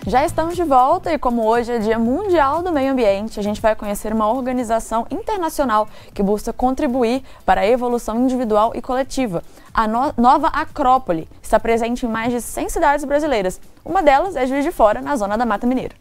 Já estamos de volta e como hoje é Dia Mundial do Meio Ambiente, a gente vai conhecer uma organização internacional que busca contribuir para a evolução individual e coletiva. A Nova Acrópole está presente em mais de 100 cidades brasileiras. Uma delas é Juiz de Fora, na zona da Mata Mineira.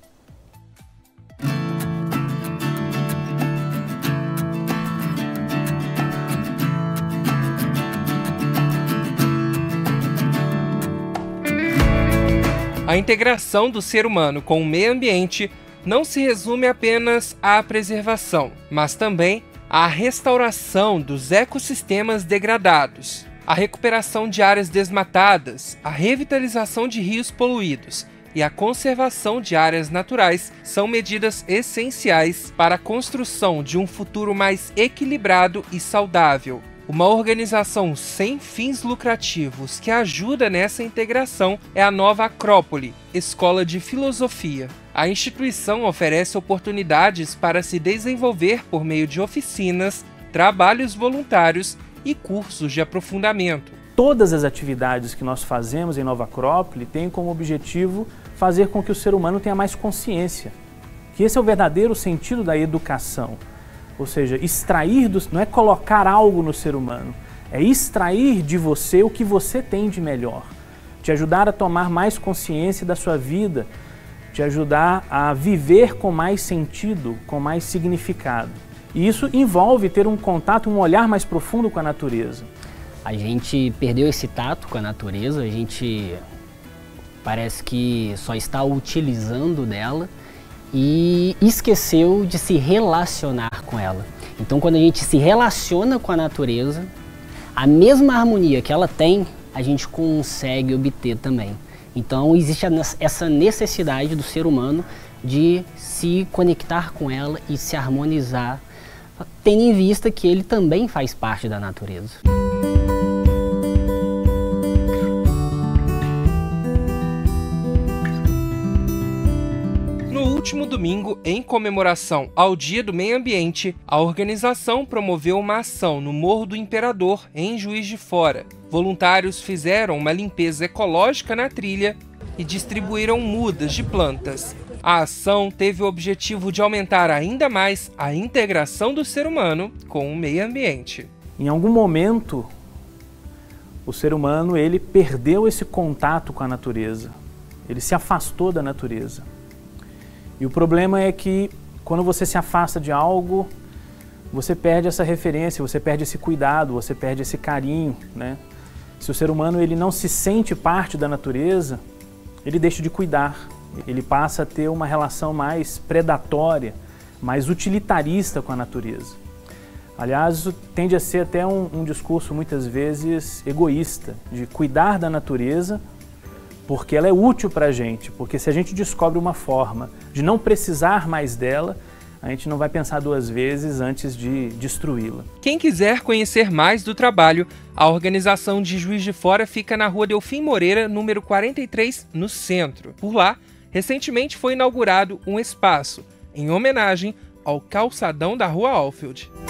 A integração do ser humano com o meio ambiente não se resume apenas à preservação, mas também à restauração dos ecossistemas degradados, à recuperação de áreas desmatadas, à revitalização de rios poluídos e à conservação de áreas naturais são medidas essenciais para a construção de um futuro mais equilibrado e saudável. Uma organização sem fins lucrativos que ajuda nessa integração é a Nova Acrópole, Escola de Filosofia. A instituição oferece oportunidades para se desenvolver por meio de oficinas, trabalhos voluntários e cursos de aprofundamento. Todas as atividades que nós fazemos em Nova Acrópole têm como objetivo fazer com que o ser humano tenha mais consciência, que esse é o verdadeiro sentido da educação. Ou seja, extrair não é colocar algo no ser humano, é extrair de você o que você tem de melhor, te ajudar a tomar mais consciência da sua vida, te ajudar a viver com mais sentido, com mais significado. E isso envolve ter um contato, um olhar mais profundo com a natureza. A gente perdeu esse tato com a natureza, a gente parece que só está utilizando dela e esqueceu de se relacionar com ela. Então, quando a gente se relaciona com a natureza, a mesma harmonia que ela tem, a gente consegue obter também. Então, existe essa necessidade do ser humano de se conectar com ela e se harmonizar, tendo em vista que ele também faz parte da natureza. No último domingo, em comemoração ao Dia do Meio Ambiente, a organização promoveu uma ação no Morro do Imperador, em Juiz de Fora. Voluntários fizeram uma limpeza ecológica na trilha e distribuíram mudas de plantas. A ação teve o objetivo de aumentar ainda mais a integração do ser humano com o meio ambiente. Em algum momento, o ser humano ele perdeu esse contato com a natureza, ele se afastou da natureza. E o problema é que quando você se afasta de algo, você perde essa referência, você perde esse cuidado, você perde esse carinho, né? Se o ser humano ele não se sente parte da natureza, ele deixa de cuidar, ele passa a ter uma relação mais predatória, mais utilitarista com a natureza. Aliás, isso tende a ser até um discurso muitas vezes egoísta, de cuidar da natureza porque ela é útil para a gente, porque se a gente descobre uma forma de não precisar mais dela, a gente não vai pensar duas vezes antes de destruí-la. Quem quiser conhecer mais do trabalho, a organização de Juiz de Fora fica na Rua Delfim Moreira, número 43, no centro. Por lá, recentemente foi inaugurado um espaço em homenagem ao calçadão da Rua Alfield.